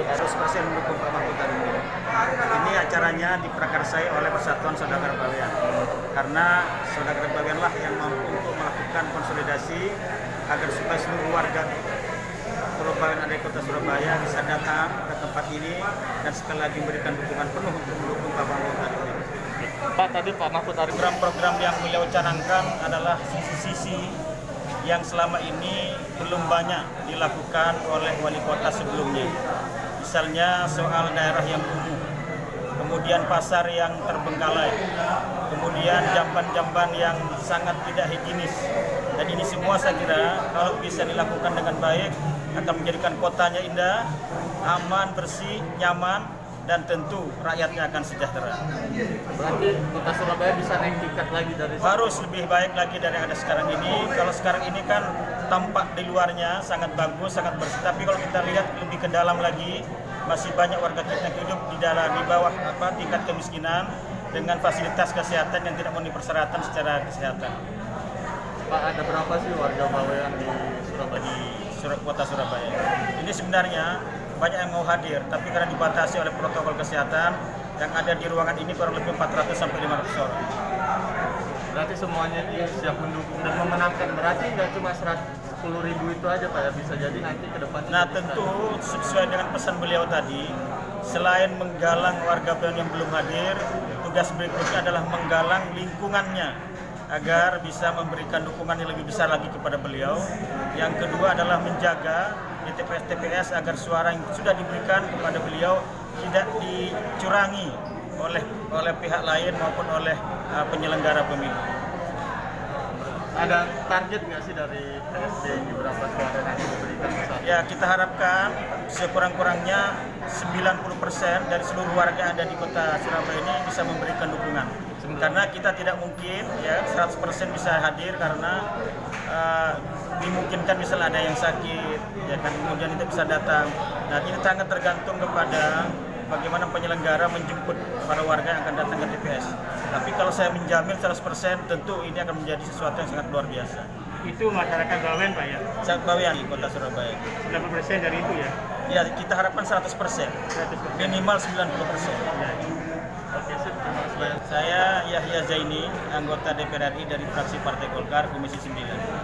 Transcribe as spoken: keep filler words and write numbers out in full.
Mahfud Arif. seratus persen mendukung Pak Mahfud Arif. Ini acaranya diprakarsai oleh Persatuan Saudagar Bawean. Karena Saudagar Bawean lah yang mampu untuk melakukan konsolidasi agar supaya seluruh warga Surabaya dan dari kota Surabaya bisa datang ke tempat ini dan sekali lagi memberikan dukungan penuh untuk mendukung Pak Mahfud Arif. Pak, tadi Pak Mahfud Arif, Program-program yang beliau canangkan adalah sisi-sisi yang selama ini belum banyak dilakukan oleh wali kota sebelumnya. Misalnya soal daerah yang kumuh, kemudian pasar yang terbengkalai, kemudian jamban-jamban yang sangat tidak higienis. Dan ini semua saya kira kalau bisa dilakukan dengan baik akan menjadikan kotanya indah, aman, bersih, nyaman, dan tentu rakyatnya akan sejahtera. berarti kota Surabaya bisa naik tingkat lagi dari Harus lebih baik lagi dari yang ada sekarang ini. Kalau sekarang ini kan tampak di luarnya sangat bagus, sangat bersih. Tapi kalau kita lihat lebih ke dalam lagi, masih banyak warga kita yang hidup di dalam di bawah apa tingkat kemiskinan dengan fasilitas kesehatan yang tidak memenuhi persyaratan secara kesehatan. Pak, ada berapa sih warga Bawean di Surabaya? Di Sur kota Surabaya. Ini sebenarnya banyak yang mau hadir, tapi karena dibatasi oleh protokol kesehatan, yang ada di ruangan ini kurang lebih empat ratus sampai lima ratus orang. Berarti semuanya ini siap mendukung dan memenangkan. Berarti nggak cuma seratus sepuluh ribu itu aja Pak ya, bisa jadi nanti ke depan. Nah tentu sesuai dengan pesan beliau tadi, selain menggalang warga Bawean yang belum hadir, tugas berikutnya adalah menggalang lingkungannya agar bisa memberikan dukungan yang lebih besar lagi kepada beliau. Yang kedua adalah menjaga di T P S T P S agar suara yang sudah diberikan kepada beliau tidak dicurangi oleh oleh pihak lain maupun oleh uh, penyelenggara pemilu. Ada target nggak sih dari P S B ini berapa suara nanti diberikan? Ya, kita harapkan sekurang-kurangnya sembilan puluh persen dari seluruh warga yang ada di kota Surabaya ini bisa memberikan dukungan. Karena kita tidak mungkin ya seratus persen bisa hadir karena uh, dimungkinkan misalnya ada yang sakit, ya kan, kemudian itu bisa datang. Nah, ini sangat tergantung kepada bagaimana penyelenggara menjemput para warga yang akan datang ke T P S. Tapi kalau saya menjamin seratus persen tentu ini akan menjadi sesuatu yang sangat luar biasa. Itu masyarakat Bawean Pak ya? Sangat Bawean di kota Surabaya. sembilan puluh persen dari itu ya? Ya, kita harapkan seratus persen. Minimal sembilan puluh persen. Ya. Oke, sip. Terima kasih banyak. Saya Yahya Zaini, anggota D P R R I dari fraksi Partai Golkar Komisi sembilan.